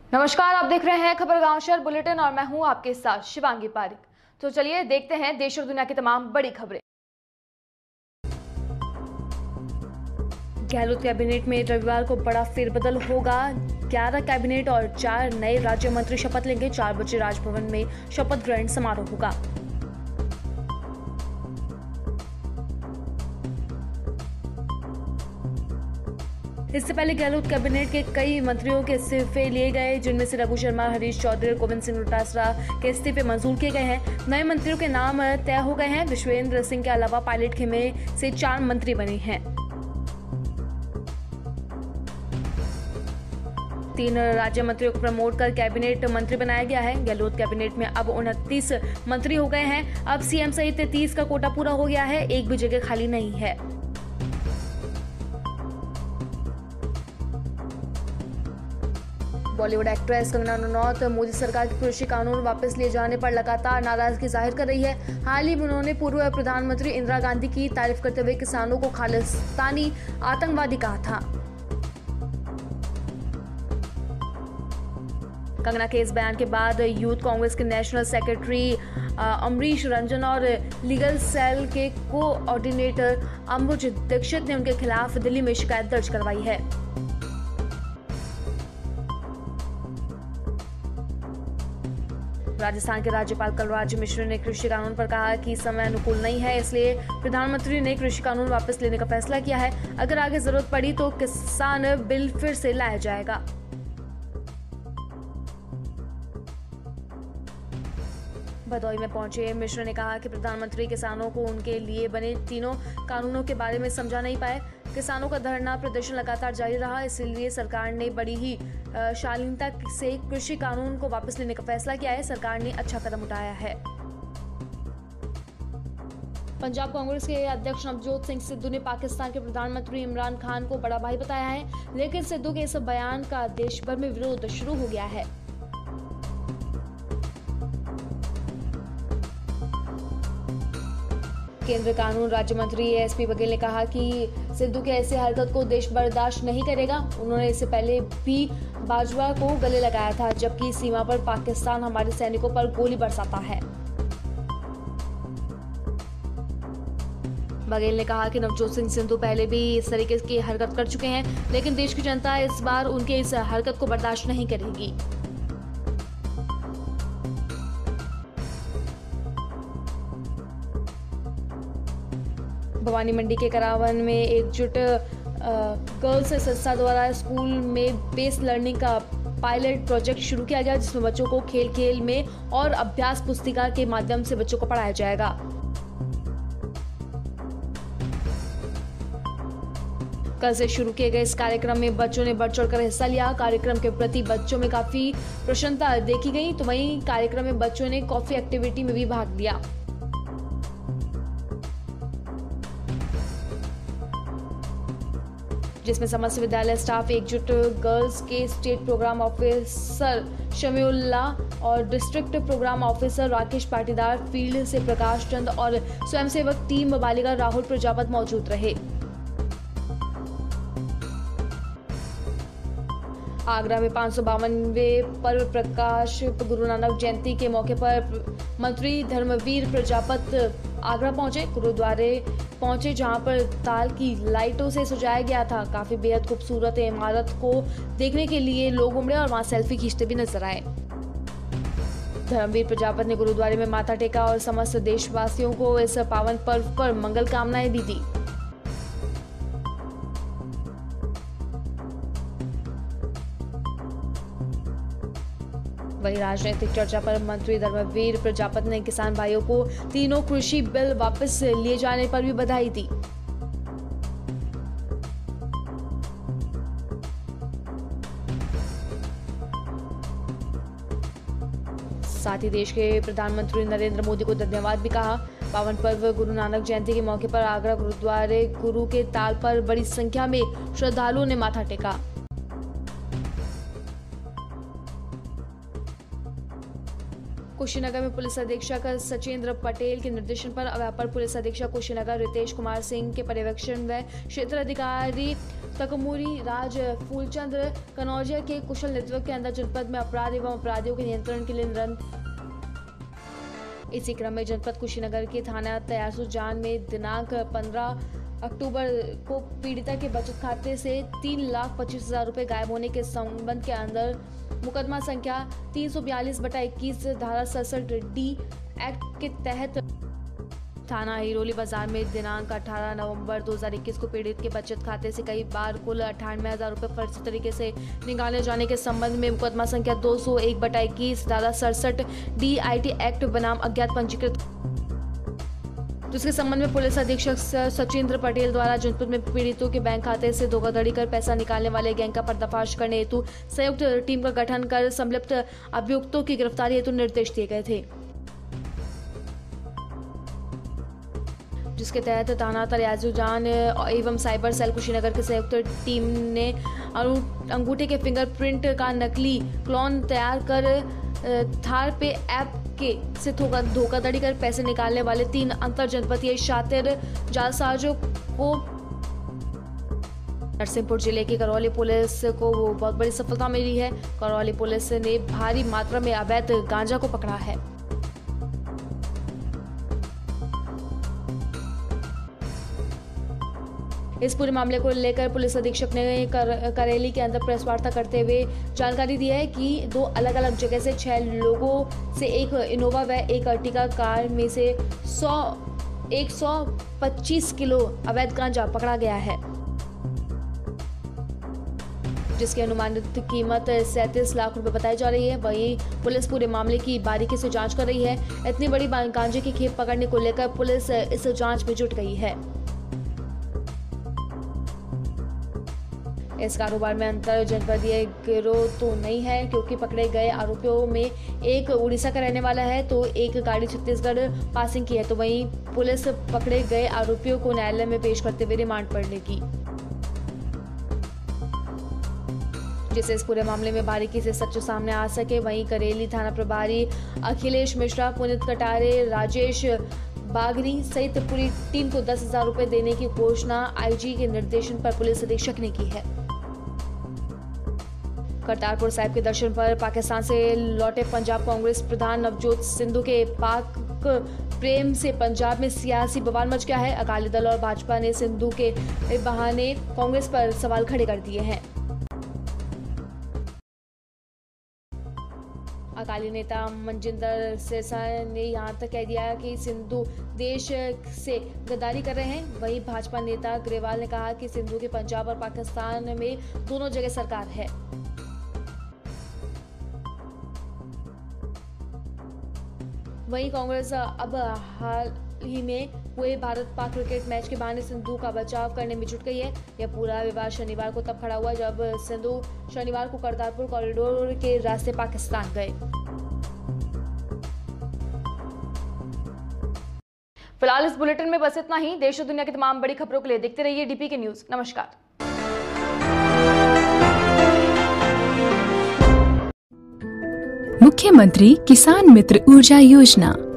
नमस्कार, आप देख रहे हैं खबर गांव शहर बुलेटिन और मैं हूं आपके साथ शिवांगी पारिक। तो चलिए देखते हैं देश और दुनिया की तमाम बड़ी खबरें। गहलोत कैबिनेट में रविवार को बड़ा फेरबदल होगा। 11 कैबिनेट और 4 नए राज्य मंत्री शपथ लेंगे। 4 बजे राजभवन में शपथ ग्रहण समारोह होगा। इससे पहले गहलोत कैबिनेट के कई मंत्रियों के इस्तीफे लिए गए, जिनमें से रघु शर्मा, हरीश चौधरी और गोविंद सिंह डोटासरा के इस्तीफे मंजूर किए गए हैं। नए मंत्रियों के नाम तय हो गए हैं। विश्वेंद्र सिंह के अलावा पायलट खेमे से 4 मंत्री बने हैं। 3 राज्य मंत्रियों को प्रमोट कर कैबिनेट मंत्री बनाया गया है। गहलोत कैबिनेट में अब 29 मंत्री हो गए हैं। अब सीएम सहित 30 का कोटा पूरा हो गया है। एक भी जगह खाली नहीं है। बॉलीवुड एक्ट्रेस कंगना रनौत मोदी सरकार के कृषि कानून वापस लिए जाने पर लगातार नाराजगी जाहिर कर रही है। हाल ही में उन्होंने पूर्व प्रधानमंत्री इंदिरा गांधी की तारीफ करते हुए किसानों को खालिस्तानी आतंकवादी कहा था। कंगना के इस बयान के बाद यूथ कांग्रेस के नेशनल सेक्रेटरी अमरीश रंजन और लीगल सेल के कोऑर्डिनेटर अंबुज दीक्षित ने उनके खिलाफ दिल्ली में शिकायत दर्ज करवाई है। राजस्थान के राज्यपाल कलराज मिश्र ने कृषि कानून पर कहा कि समय अनुकूल नहीं है, इसलिए प्रधानमंत्री ने कृषि कानून वापस लेने का फैसला किया है। अगर आगे जरूरत पड़ी तो किसान बिल फिर से लाया जाएगा। भदोही में पहुंचे मिश्र ने कहा कि प्रधानमंत्री किसानों को उनके लिए बने तीनों कानूनों के बारे में समझा नहीं पाए। किसानों का धरना प्रदर्शन लगातार जारी रहा, इसलिए सरकार ने बड़ी ही शालीनता से कृषि कानून को वापस लेने का फैसला किया है। सरकार ने अच्छा कदम उठाया है। पंजाब कांग्रेस के अध्यक्ष नवजोत सिंह सिद्धू ने पाकिस्तान के प्रधानमंत्री इमरान खान को बड़ा भाई बताया है, लेकिन सिद्धू के इस बयान का देश भर में विरोध शुरू हो गया है। केंद्रीय कानून राज्य मंत्री एसपी बघेल ने कहा कि सिद्धू के ऐसे हरकत को देश बर्दाश्त नहीं करेगा। उन्होंने इससे पहले भी बाजवा को गले लगाया था, जबकि सीमा पर पाकिस्तान हमारे सैनिकों पर गोली बरसाता है। बघेल ने कहा कि नवजोत सिंह सिद्धू पहले भी इस तरीके की हरकत कर चुके हैं, लेकिन देश की जनता इस बार उनके इस हरकत को बर्दाश्त नहीं करेगी। भवानी मंडी के करावन में एकजुट गर्ल्स संस्था द्वारा स्कूल में बेस लर्निंग का पायलट प्रोजेक्ट शुरू किया गया, जिसमें बच्चों को खेल खेल में और अभ्यास पुस्तिका के माध्यम से बच्चों को पढ़ाया जाएगा। कल से शुरू किए गए इस कार्यक्रम में बच्चों ने बढ़ चढ़कर हिस्सा लिया। कार्यक्रम के प्रति बच्चों में काफी प्रसन्नता देखी गई, तो वहीं कार्यक्रम में बच्चों ने कॉफी एक्टिविटी में भी भाग लिया। जिसमें समस्त विद्यालय स्टाफ एकजुट गर्ल्स के स्टेट प्रोग्राम ऑफिसर शमीउल्ला और district program officer Rakesh Patidar, field से प्रकाश चंद और स्वयंसेवक टीम बालिका राहुल प्रजापत मौजूद रहे। आगरा में 552वें पर्व प्रकाश गुरु नानक जयंती के मौके पर मंत्री धर्मवीर प्रजापत आगरा पहुंचे। गुरुद्वारे पहुंचे, जहां पर ताल की लाइटों से सजाया गया था। काफी बेहद खूबसूरत इमारत को देखने के लिए लोग उमड़े और वहां सेल्फी खींचते भी नजर आए। धर्मवीर प्रजापत ने गुरुद्वारे में माथा टेका और समस्त देशवासियों को इस पावन पर्व पर मंगल कामनाएं भी दी। वहीं राजनीतिक चर्चा पर मंत्री धर्मवीर प्रजापत ने किसान भाइयों को तीनों कृषि बिल वापस लिए जाने पर भी बधाई दी। साथ ही देश के प्रधानमंत्री नरेंद्र मोदी को धन्यवाद भी कहा। पावन पर्व गुरु नानक जयंती के मौके पर आगरा गुरुद्वारे गुरु के ताल पर बड़ी संख्या में श्रद्धालुओं ने माथा टेका। कुशीनगर में पुलिस अधीक्षक सचेंद्र पटेल के निर्देशन पर अपर पुलिस अधीक्षक कुशीनगर रितेश कुमार सिंह के पर्यवेक्षण व क्षेत्र अधिकारी तकमूरी राज फूलचंद कनौजिया के कुशल नेतृत्व के अंदर जनपद में अपराध एवं अपराधियों के नियंत्रण के लिए इसी क्रम में जनपद कुशीनगर के थाना तयासुजान में दिनांक 15 अक्टूबर को पीड़िता के बचत खाते से 3,25,000 रुपए गायब होने के संबंध के अंदर मुकदमा संख्या 342/21 धारा 67D एक्ट के तहत थाना हिरोली बाजार में दिनांक 18 नवंबर 2021 को पीड़ित के बचत खाते से कई बार कुल 98,000 रुपए फर्जी तरीके से निकाले जाने के संबंध में मुकदमा संख्या 201/21 धारा 67D IT एक्ट बनाम अज्ञात पंजीकृत, जिसके संबंध में पुलिस अधीक्षक सचिंद्र पटेल द्वारा जनपद में पीड़ितों के बैंक खाते से धोखाधड़ी कर पैसा निकालने वाले गैंग का पर्दाफाश करने हेतु संयुक्त टीम का गठन कर संलिप्त अभियुक्तों की गिरफ्तारी हेतु निर्देश दिए गए थे, जिसके तहत थाना तयासुजान एवं साइबर सेल कुशीनगर की संयुक्त टीम ने अंगूठे के फिंगरप्रिंट का नकली क्लोन तैयार कर थार पे ऐप के से धोखाधड़ी कर पैसे निकालने वाले 3 अंतर जनपदीय शातिर जालसाजों को नरसिंहपुर जिले की करौली पुलिस को बहुत बड़ी सफलता मिली है। करौली पुलिस ने भारी मात्रा में अवैध गांजा को पकड़ा है। इस पूरे मामले को लेकर पुलिस अधीक्षक ने करेली के अंदर प्रेस वार्ता करते हुए जानकारी दी है कि 2 अलग-अलग जगह से 6 लोगों से एक इनोवा व एक अर्टिगा कार में से 125 किलो अवैध गांजा पकड़ा गया है, जिसकी अनुमानित कीमत 37 लाख रुपए बताई जा रही है। वहीं पुलिस पूरे मामले की बारीकी से जांच कर रही है। इतनी बड़ी गांजे की खेप पकड़ने को लेकर पुलिस इस जांच में जुट गई है। इस कारोबार में अंतर जनपदीय गिरोह तो नहीं है, क्योंकि पकड़े गए आरोपियों में एक उड़ीसा का रहने वाला है तो एक गाड़ी छत्तीसगढ़ पासिंग की है। तो वहीं पुलिस पकड़े गए आरोपियों को न्यायालय में पेश करते हुए रिमांड पर लेगी, जिससे इस पूरे मामले में बारीकी से सच सामने आ सके। वहीं करेली थाना प्रभारी अखिलेश मिश्रा, पुनीत कटारे, राजेश बागरी सहित पूरी टीम को 10,000 रुपए देने की घोषणा आईजी के निर्देशन पर पुलिस अधीक्षक ने की है। करतारपुर साहिब के दर्शन पर पाकिस्तान से लौटे पंजाब कांग्रेस प्रधान नवजोत सिद्धू के पाक प्रेम से पंजाब में सियासी बवाल मच गया है। अकाली दल और भाजपा ने सिद्धू के बहाने कांग्रेस पर सवाल खड़े कर दिए हैं। अकाली नेता मनजिंदर सिरसा ने यहां तक कह दिया कि सिद्धू देश से गद्दारी कर रहे हैं। वहीं भाजपा नेता ग्रेवाल ने कहा कि सिद्धू के पंजाब और पाकिस्तान में दोनों जगह सरकार है। वहीं कांग्रेस अब हाल ही में हुए भारत पाक क्रिकेट मैच के बहाने सिद्धू का बचाव करने में जुट गई है। यह पूरा विवाद शनिवार को तब खड़ा हुआ जब सिद्धू शनिवार को करतारपुर कॉरिडोर के रास्ते पाकिस्तान गए। फिलहाल इस बुलेटिन में बस इतना ही। देश और दुनिया की तमाम बड़ी खबरों के लिए देखते रहिए डीपी के न्यूज। नमस्कार। मुख्यमंत्री किसान मित्र ऊर्जा योजना